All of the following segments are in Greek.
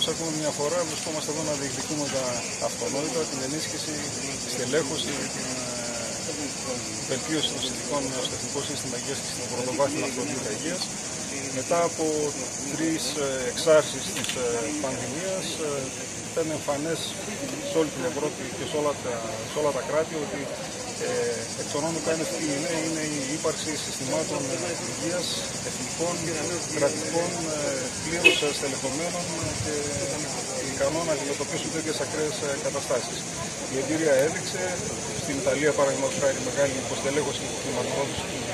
όπως ακούμε μια φορά, βρισκόμαστε εδώ να διεκδικούμε τα αυτονόητα, την ενίσχυση, τη στελέχωση, την βελτίωση των συνθηκών στο Εθνικό Σύστημα Υγείας και στην πρωτοβάθμια αυτονόητα υγείας. Μετά από 3 εξάρσεις της πανδημίας, ήταν εμφανές σε όλη την Ευρώπη και σε όλα τα κράτη ότι εξ ονόμου κάνει αυτή είναι η ύπαρξη συστημάτων υγείας εθνικών, κρατικών, πλήρως στελεχωμένων και ικανών να αντιμετωπίσουν τέτοιες ακραίες καταστάσεις. Η εμπειρία έδειξε, στην Ιταλία παραδείγματος χάρη, μεγάλη υποστελέχωση του χρηματοδότηση του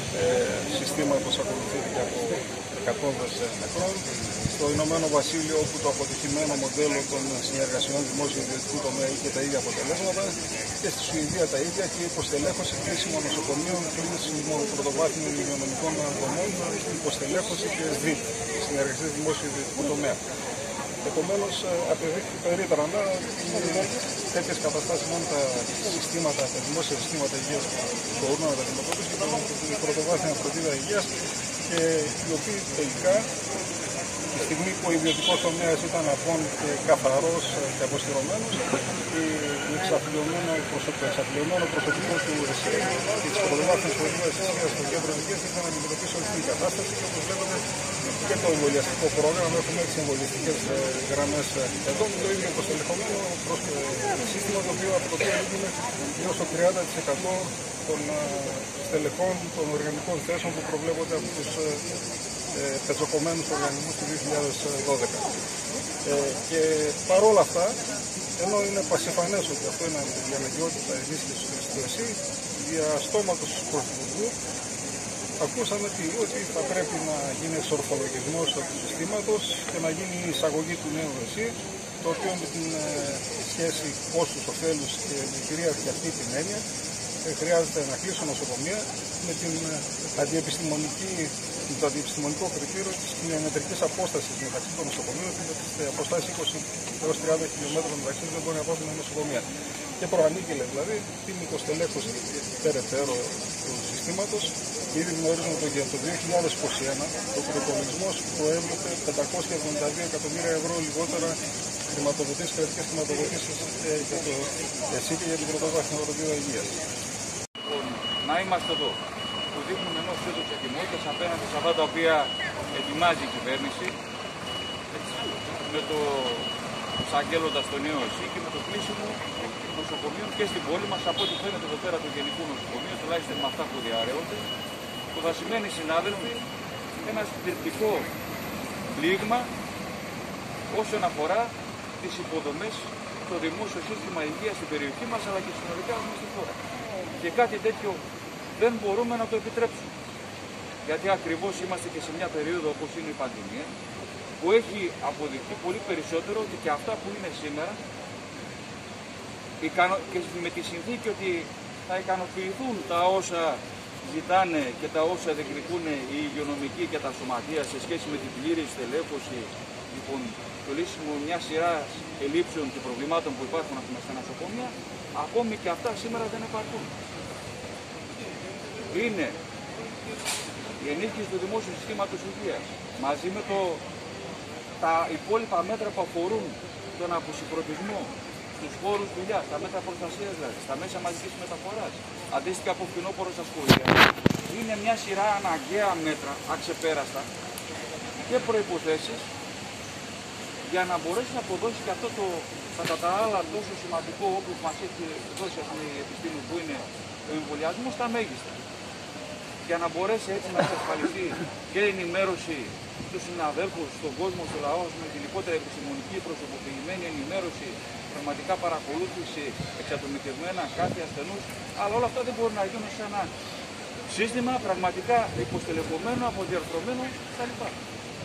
συστήματος ακολουθήθηκε από εκατόντες νεκρών. Στο Ηνωμένο Βασίλειο, όπου το αποτυχημένο μοντέλο των συνεργασιών δημόσιο-ιδιωτικού τομέα είχε τα ίδια αποτελέσματα, και στη Σουηδία τα ίδια, και η υποστελέχωση κρίσιμων νοσοκομείων, κρίσιμων πρωτοβάθμιων υγειονομικών δομών, υποστελέχωση και ΣΔΙΤ, συνεργασίες δημόσιο-ιδιωτικού τομέα. Επομένως, απεδείχθη περίτρανα ότι τέτοιες καταστάσεις μόνο τα δημόσια συστήματα υγείας μπορούν να τα αντιμετωπίσουν και την πρωτοβάθμια φροντίδα υγείας, και οι οποίοι τελικά, τη στιγμή που ο ιδιωτικός τομέας ήταν απόν και καθαρός και αποστηρωμένος, το εξαφλιωμένο προσωπικό του ΕΣΥ και της πρωτοβάθμιας φροντίδας υγείας στο κέντρο υγείας ήταν να αντιμετωπίσει όλη την κατάσταση, και όπως βλέπετε και το εμβολιαστικό πρόγραμμα, έχουμε τις εμβολιαστικές γραμμές εδώ, το ίδιο υποστελεχωμένο σύστημα, το οποίο αποτελεί έως το 30% των στελεχών των οργανικών θέσεων που προβλέπονται από τους πετσοκομμένους οργανισμούς του 2012. Και παρόλα αυτά, ενώ είναι πασιφανές ότι αυτό είναι η αναγκαιότητα ενίσχυσης του ΕΣΥ, δια στόματος του Πρωθυπουργού ακούσαμε ότι θα πρέπει να γίνει εξορθολογισμός του συστήματος και να γίνει η εισαγωγή του νέου ΕΣΥ, το οποίο με την σχέση κόστους-οφέλους και με κυρίαρχη αυτή την έννοια χρειάζεται να κλείσουν νοσοκομεία με το αντιεπιστημονικό κριτήριο της κοινιομετρικής απόστασης μεταξύ των νοσοκομείων, και με αποστάσεις 20 έως 30 χιλιόμετρων μεταξύ δεν μπορεί να υπάρχουν νοσοκομεία. Και προανήγγειλε δηλαδή την υποστελέχωση περαιτέρω του συστήματος. Ήδη γνωρίζουμε ότι για το 2021 ο προϋπολογισμός προέβλεπε 572 εκατομμύρια ευρώ λιγότερα χρηματοδοτήσεις, κρατικές χρηματοδοτήσεις για το ΕΣΥ και για την πρωτοβάθμια φροντίδα υγείας. Να είμαστε εδώ, που δείχνουμε ενός είδους ετοιμότητας απέναντι σε αυτά τα οποία ετοιμάζει η κυβέρνηση, με το εισαγγέλλοντας το νέο ΕΣΥ και με το κλείσιμο νοσοκομείων και στην πόλη μας, από ό,τι φαίνεται εδώ πέρα του Γενικού Νοσοκομείου, τουλάχιστον με αυτά που διαρρέονται, που θα σημαίνει, συνάδελφοι, ένα συντηρητικό πλήγμα όσον αφορά τις υποδομές στο δημόσιο σύστημα υγείας στην περιοχή μας, αλλά και συνολικά όμως στη χώρα. Και κάτι τέτοιο δεν μπορούμε να το επιτρέψουμε. Γιατί ακριβώς είμαστε και σε μια περίοδο όπως είναι η πανδημία, που έχει αποδειχθεί πολύ περισσότερο ότι και αυτά που είναι σήμερα, και με τη συνθήκη ότι θα ικανοποιηθούν τα όσα ζητάνε και τα όσα διεκδικούν οι υγειονομικοί και τα σωματεία σε σχέση με την πλήρη στελέχωση, λοιπόν, το λύσιμο μια σειρά ελλείψεων και προβλημάτων που υπάρχουν στα νοσοκομεία, ακόμη και αυτά σήμερα δεν υπάρχουν. Είναι η ενίσχυση του δημόσιου συστήματος υγείας μαζί με τα υπόλοιπα μέτρα που αφορούν τον αποσυγκροτισμό στους χώρους δουλειάς, τα μέτρα προστασίας δηλαδή, στα μέσα μαζικής μεταφοράς, αντίστοιχα από φθινόπωρο στα σχολεία. Είναι μια σειρά αναγκαία μέτρα, αξεπέραστα, και προϋποθέσεις για να μπορέσει να αποδώσει και αυτό το κατά τα άλλα τόσο σημαντικό όπως μας έχει δώσει η επιστήμη, που είναι ο εμβολιασμός, στα μέγιστα. Για να μπορέσει έτσι να εξασφαλιστεί και η ενημέρωση στους συναδέλφους, στον κόσμο, στο λαό, με την λιγότερη επιστημονική προσωποποιημένη ενημέρωση, πραγματικά παρακολούθηση, εξατομικευμένα κάθε ασθενούς, αλλά όλα αυτά δεν μπορούν να γίνουν σε ένα σύστημα πραγματικά υποστελεχωμένο, αποδιαρθρωμένο κτλ.